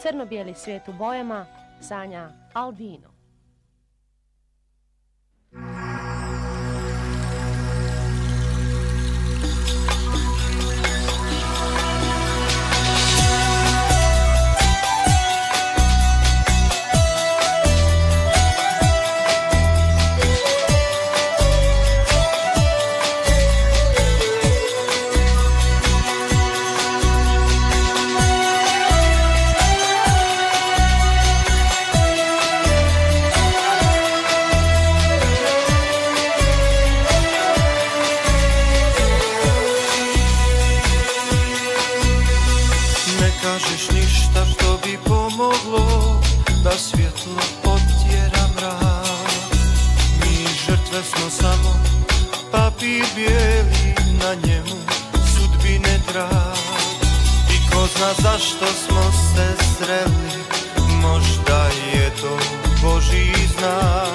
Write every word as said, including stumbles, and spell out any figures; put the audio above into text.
Crno-bijeli svijet u bojama sanja Aldino. Kažeš ništa što bi pomoglo da svjetlo otjera mrak. Mi žrtve smo samo papir bijeli, na njemu sudbine trag. I ko zna zašto smo se sreli, možda je to Božji znak.